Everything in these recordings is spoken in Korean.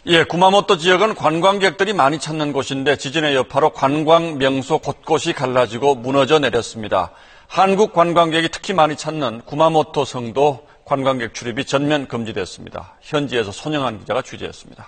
예, 구마모토 지역은 관광객들이 많이 찾는 곳인데 지진의 여파로 관광 명소 곳곳이 갈라지고 무너져 내렸습니다. 한국 관광객이 특히 많이 찾는 구마모토 성도 관광객 출입이 전면 금지됐습니다. 현지에서 손영한 기자가 취재했습니다.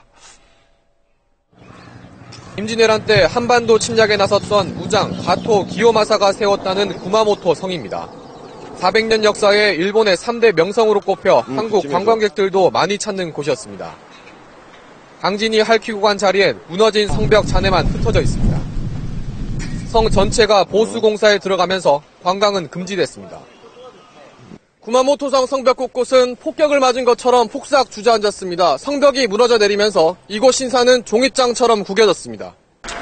임진왜란 때 한반도 침략에 나섰던 무장 가토 기요마사가 세웠다는 구마모토 성입니다. 400년 역사의 일본의 3대 명성으로 꼽혀 한국 관광객들도 많이 찾는 곳이었습니다. 강진이 핥히고 간 자리엔 무너진 성벽 잔해만 흩어져 있습니다. 성 전체가 보수공사에 들어가면서 관광은 금지됐습니다. 구마모토성 성벽 곳곳은 폭격을 맞은 것처럼 폭삭 주저앉았습니다. 성벽이 무너져 내리면서 이곳 신사는 종잇장처럼 구겨졌습니다.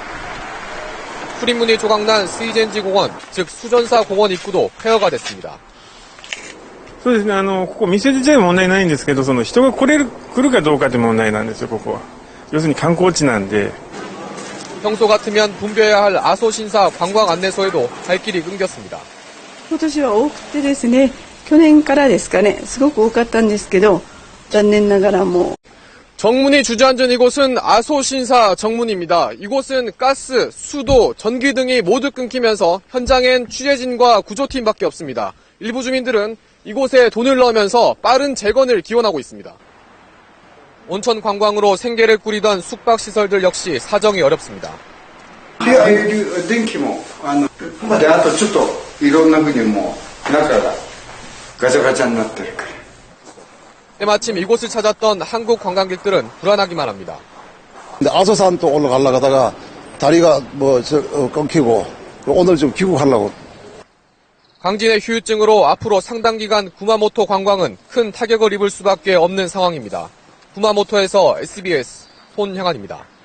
출입문이 조각난 스이젠지 공원, 즉 수전사 공원 입구도 폐허가 됐습니다. そうですね、ここ店自体は問題ないんですけど、人が来るかどうかって問題なんですよ、ここは。要するに観光地なんで。 평소 같으면 붐벼야 할 아소신사 관광 안내소에도 갈 길이 끊겼습니다. 今年は多くてですね、去年からですかね、すごく多かったんですけど、残念ながらもう。 정문이 주저앉은 이곳은 아소신사 정문입니다. 이곳은 가스, 수도, 전기 등이 모두 끊기면서 현장엔 취재진과 구조팀밖에 없습니다. 일부 주민들은 이곳에 돈을 넣으면서 빠른 재건을 기원하고 있습니다. 온천 관광으로 생계를 꾸리던 숙박시설들 역시 사정이 어렵습니다. 때마침 이곳을 찾았던 한국 관광객들은 불안하기만 합니다. 아소산 또 올라가려고 하다가 다리가 끊기고 오늘 좀 귀국하려고. 강진의 후유증으로 앞으로 상당 기간 구마모토 관광은 큰 타격을 입을 수밖에 없는 상황입니다. 구마모토에서 SBS 손형환입니다.